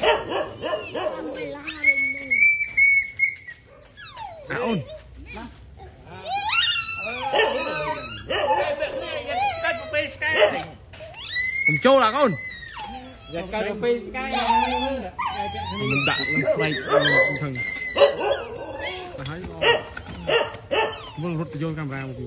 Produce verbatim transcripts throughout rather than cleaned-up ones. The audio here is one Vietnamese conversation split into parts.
À ôn. Cùng châu là con. Mình đặt lên play thằng. Ta thấy muốn rút vô camera một tí.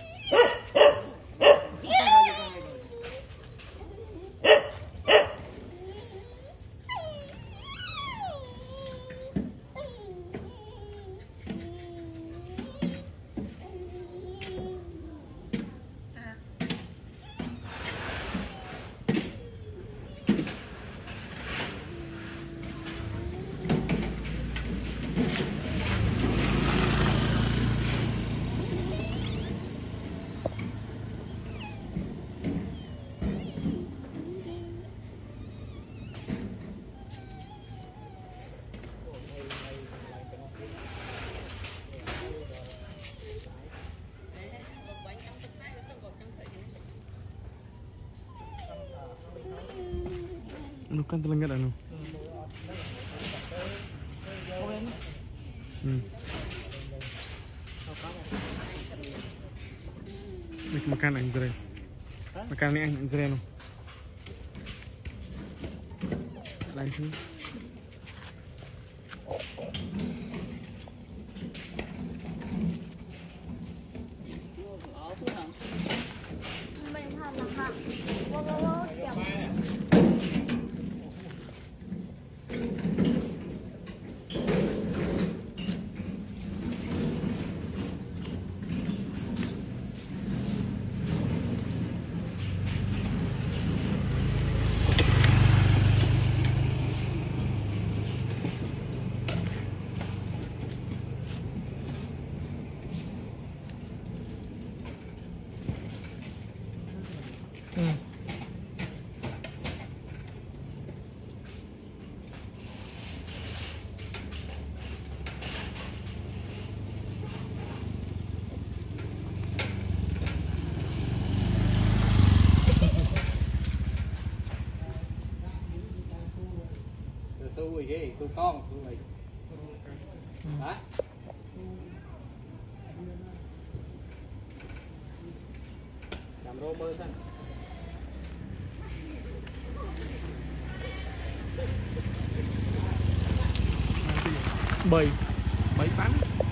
Nó kan telengat anu. Hmm. Ini makan ang zre. Makan ni ang zre no. Lain sini. Tôi gì tôi con tôi này hả làm rô mơ xanh bảy bảy bán